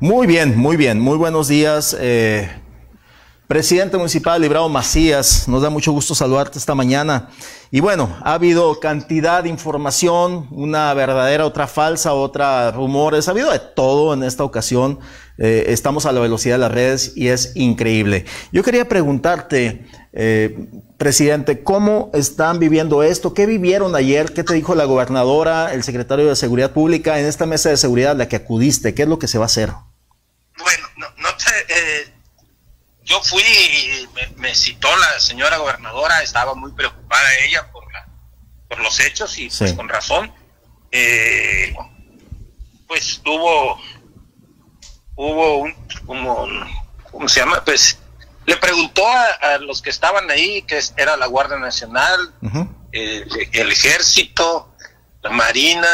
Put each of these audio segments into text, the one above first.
Muy bien, muy bien. Muy buenos días, presidente municipal Librado Macías. Nos da mucho gusto saludarte esta mañana. Y bueno, ha habido cantidad de información, una verdadera, otra falsa, otra rumores. Ha habido de todo en esta ocasión. Estamos a la velocidad de las redes y es increíble. Yo quería preguntarte, presidente, ¿cómo están viviendo esto? ¿Qué vivieron ayer? ¿Qué te dijo la gobernadora, el secretario de Seguridad Pública en esta mesa de seguridad a la que acudiste? ¿Qué es lo que se va a hacer? Bueno, yo fui y me citó la señora gobernadora, estaba muy preocupada ella por los hechos y pues con razón. Pues hubo ¿cómo se llama? Pues le preguntó a los que estaban ahí, que era la Guardia Nacional, el Ejército, la Marina,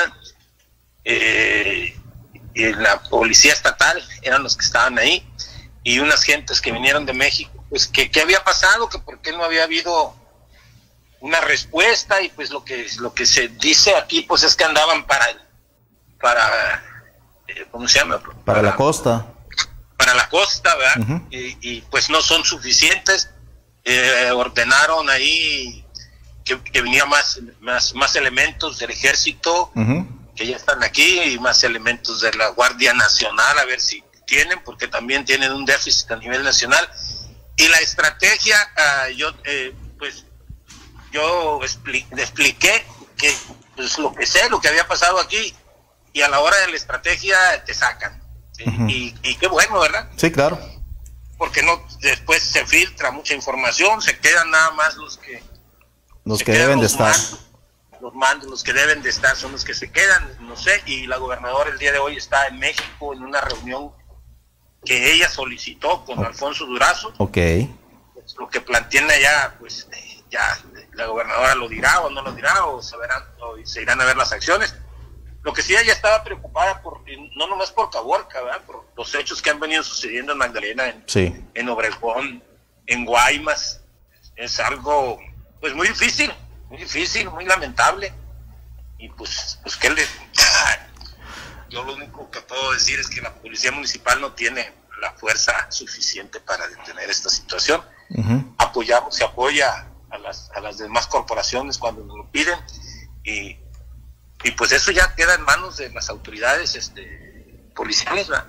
y la Policía Estatal, eran los que estaban ahí, y unas gentes que vinieron de México, pues que qué había pasado, que por qué no había habido una respuesta, y pues lo que se dice aquí pues es que andaban para ¿cómo se llama? Para la costa. Para la costa, ¿verdad? Y pues no son suficientes. Ordenaron ahí que venía más elementos del Ejército, que ya están aquí, y más elementos de la Guardia Nacional, a ver si tienen, porque también tienen un déficit a nivel nacional. Y la estrategia, yo expliqué que pues lo que sé, lo que había pasado aquí, y a la hora de la estrategia te sacan. ¿Sí? Y qué bueno, ¿verdad? Sí, claro. Porque no, después se filtra mucha información, se quedan nada más los que deben de estar. Los que deben de estar son los que se quedan, no sé. Y la gobernadora el día de hoy está en México en una reunión que ella solicitó con Alfonso Durazo. Okay. Pues, lo que plantean allá, pues ya la gobernadora lo dirá o no lo dirá, o se irán a ver las acciones. Lo que sí, ella estaba preocupada no nomás por Caborca, ¿verdad? Por los hechos que han venido sucediendo en Magdalena, en Obregón, en Guaymas. Es algo pues muy difícil, muy lamentable. Y pues yo lo único que puedo decir es que la policía municipal no tiene la fuerza suficiente para detener esta situación. Se apoya a las demás corporaciones cuando nos lo piden, y pues eso ya queda en manos de las autoridades policiales, ¿verdad?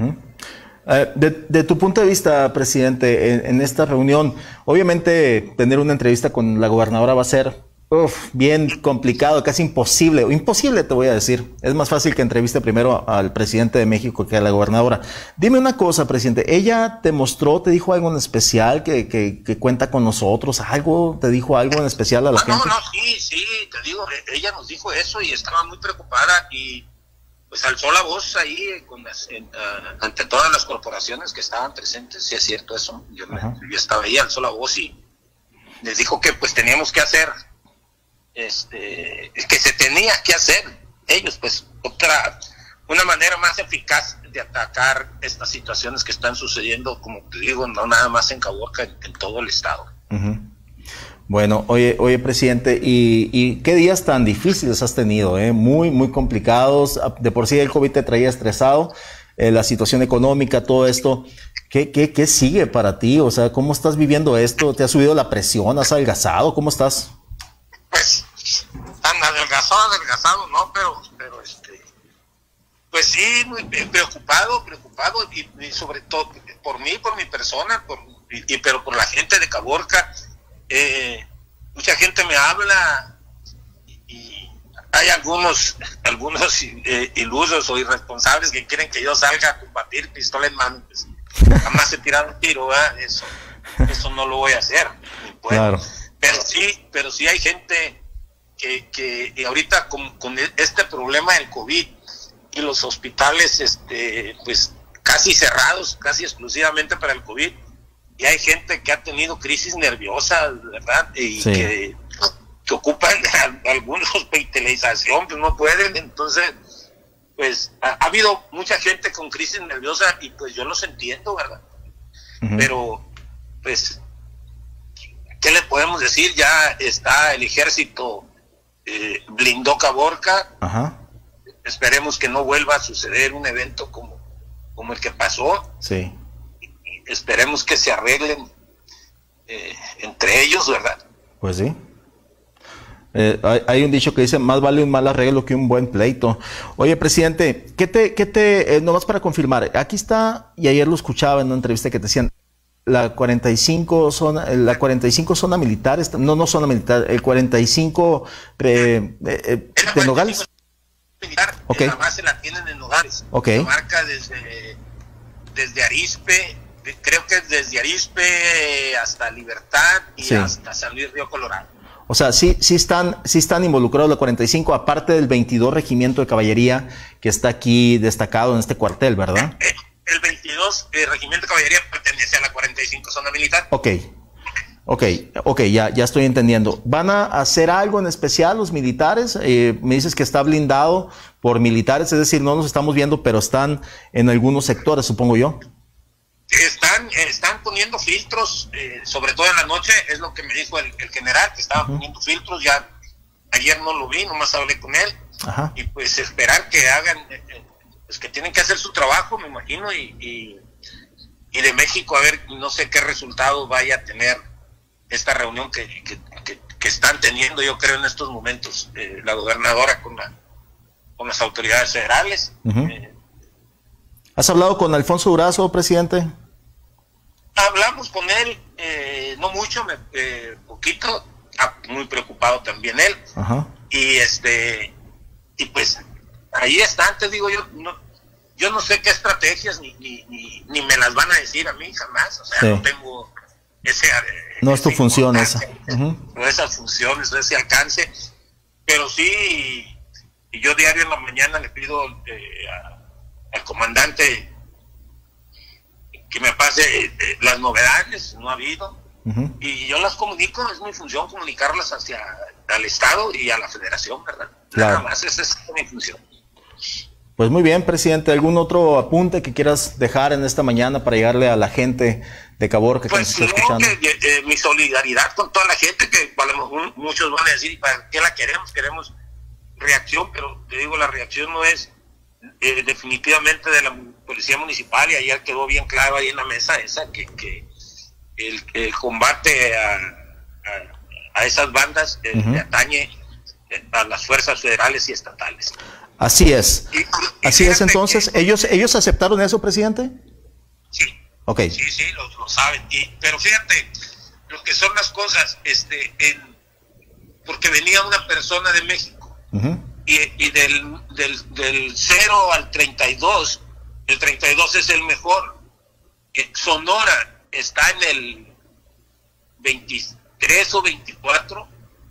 De tu punto de vista, presidente, en esta reunión, obviamente tener una entrevista con la gobernadora va a ser bien complicado, casi imposible te voy a decir. Es más fácil que entreviste primero al presidente de México que a la gobernadora. Dime una cosa, presidente, ¿ella te dijo algo en especial que cuenta con nosotros? ¿Te dijo algo en especial a la gente? Sí, te digo, ella nos dijo eso y estaba muy preocupada, y pues alzó la voz ahí ante todas las corporaciones que estaban presentes. Sí, es cierto eso. Yo estaba ahí, alzó la voz y les dijo que pues teníamos que hacer que se tenía que hacer ellos, pues una manera más eficaz de atacar estas situaciones que están sucediendo, como te digo, no nada más en Caborca, en todo el estado. Bueno, oye, presidente, ¿y qué días tan difíciles has tenido? Muy complicados. De por sí el COVID te traía estresado, la situación económica, todo esto. ¿Qué sigue para ti? O sea, ¿cómo estás viviendo esto? ¿Te ha subido la presión? ¿Has adelgazado? ¿Cómo estás? Pues tan adelgazado no, pero pues sí, muy preocupado, y sobre todo por mí, por mi persona, pero por la gente de Caborca. Mucha gente me habla, y hay algunos ilusos o irresponsables que quieren que yo salga a combatir pistola en mano. Pues, jamás se tiraron un tiro, ¿verdad? Eso no lo voy a hacer. Claro. Pero sí hay gente que ahorita con este problema del COVID y los hospitales pues casi cerrados, casi exclusivamente para el COVID, y hay gente que ha tenido crisis nerviosas, ¿verdad? Y que ocupan alguna hospitalización, pues no pueden. Entonces pues ha habido mucha gente con crisis nerviosa, y pues yo los entiendo, ¿verdad? Pero pues ¿qué le podemos decir? Ya está el ejército, blindó Caborca. Esperemos que no vuelva a suceder un evento como como el que pasó. Sí. Esperemos que se arreglen entre ellos, ¿verdad? Pues sí. Hay un dicho que dice, más vale un mal arreglo que un buen pleito. Oye, presidente, nomás para confirmar, aquí está, y ayer lo escuchaba en una entrevista que te decían, la 45 zona militar, no zona militar, el 45 de Nogales. Militar, okay. La base la tienen en Nogales. Okay. La marca desde Arizpe, creo que desde Arizpe hasta Libertad y sí, hasta San Luis Río Colorado. O sea, sí están involucrados la 45, aparte del 22 Regimiento de Caballería que está aquí destacado en este cuartel, ¿verdad? El 22 Regimiento de Caballería pertenece a la 45 zona militar. Ok, ya estoy entendiendo. ¿Van a hacer algo en especial los militares? Me dices que está blindado por militares, es decir, no nos estamos viendo, pero están en algunos sectores, supongo yo. Están poniendo filtros, sobre todo en la noche, es lo que me dijo el general, que estaba poniendo filtros. Ya ayer no lo vi, nomás hablé con él. Ajá. Y pues esperar que hagan, pues que tienen que hacer su trabajo, me imagino, y de México, a ver, no sé qué resultado vaya a tener esta reunión que están teniendo, yo creo, en estos momentos, la gobernadora con las autoridades federales. ¿Has hablado con Alfonso Durazo, presidente? Hablamos con él, no mucho, poquito, muy preocupado también él. Ajá. Y pues ahí están, te digo, yo no sé qué estrategias ni me las van a decir a mí jamás, o sea, sí, no tengo no es tu función esa. No esas funciones, no ese alcance, pero sí, y yo diario en la mañana le pido al comandante que me pase las novedades, no ha habido, y yo las comunico, es mi función comunicarlas al Estado y a la Federación, ¿verdad? Claro. Nada más, esa es mi función. Pues muy bien, presidente, ¿algún otro apunte que quieras dejar en esta mañana para llegarle a la gente de Caborca que nos está escuchando? Mi solidaridad con toda la gente, que a lo mejor muchos van a decir, ¿para qué la queremos? Queremos reacción, pero te digo, la reacción no es definitivamente de la Policía Municipal, y ayer quedó bien claro ahí en la mesa esa, que el combate a esas bandas le atañe a las fuerzas federales y estatales. Así es. Así es, entonces, ¿ellos aceptaron eso, presidente? Sí. Okay. Sí, lo saben. Pero fíjate lo que son las cosas, porque venía una persona de México, y del 0 al 32, el 32 es el mejor. Sonora está en el 23 o 24,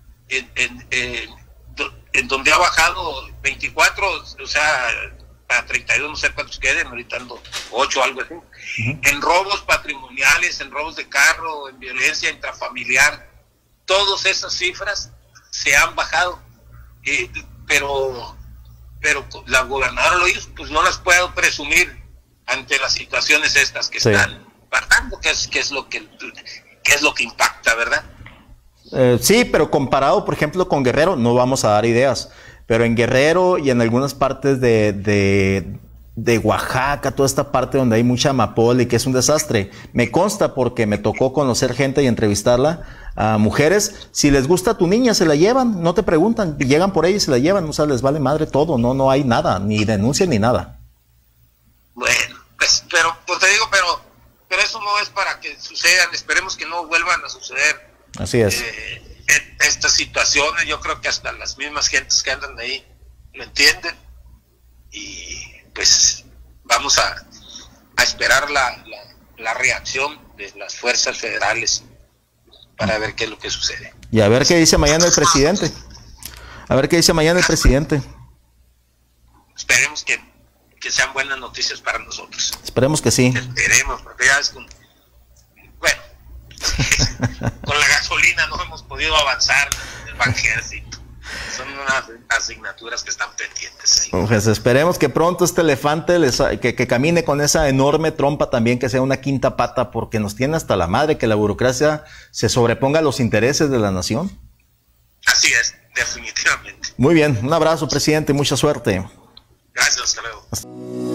en donde ha bajado 24, o sea, a 32 no sé cuántos queden, ahorita ando 8 o algo así, en robos patrimoniales, en robos de carro, en violencia intrafamiliar, todas esas cifras se han bajado, pero la gobernadora lo hizo, pues no las puedo presumir ante las situaciones estas que están pasando, que es lo que impacta, ¿verdad? Sí, pero comparado, por ejemplo, con Guerrero, no vamos a dar ideas, pero en Guerrero y en algunas partes de Oaxaca, toda esta parte donde hay mucha amapola y que es un desastre, me consta porque me tocó conocer gente y entrevistarla a mujeres. Si les gusta a tu niña, se la llevan, no te preguntan, llegan por ella y se la llevan, o sea, les vale madre todo, no hay nada, ni denuncia ni nada. Bueno, pues, pero te digo, pero eso no es para que sucedan, esperemos que no vuelvan a suceder. Así es. Estas situaciones, yo creo que hasta las mismas gentes que andan ahí lo entienden, y pues vamos a esperar la reacción de las fuerzas federales para ver qué es lo que sucede. Y a ver qué dice mañana el presidente. Esperemos que sean buenas noticias para nosotros. Esperemos que sí. Esperemos, porque ya es bueno, con la gasolina no hemos podido avanzar en el ejército. Son unas asignaturas que están pendientes ahí. Pues esperemos que pronto este elefante que camine con esa enorme trompa también, que sea una quinta pata, porque nos tiene hasta la madre que la burocracia se sobreponga a los intereses de la nación. Así es, definitivamente. Muy bien, un abrazo, presidente, y mucha suerte. Gracias, hasta luego.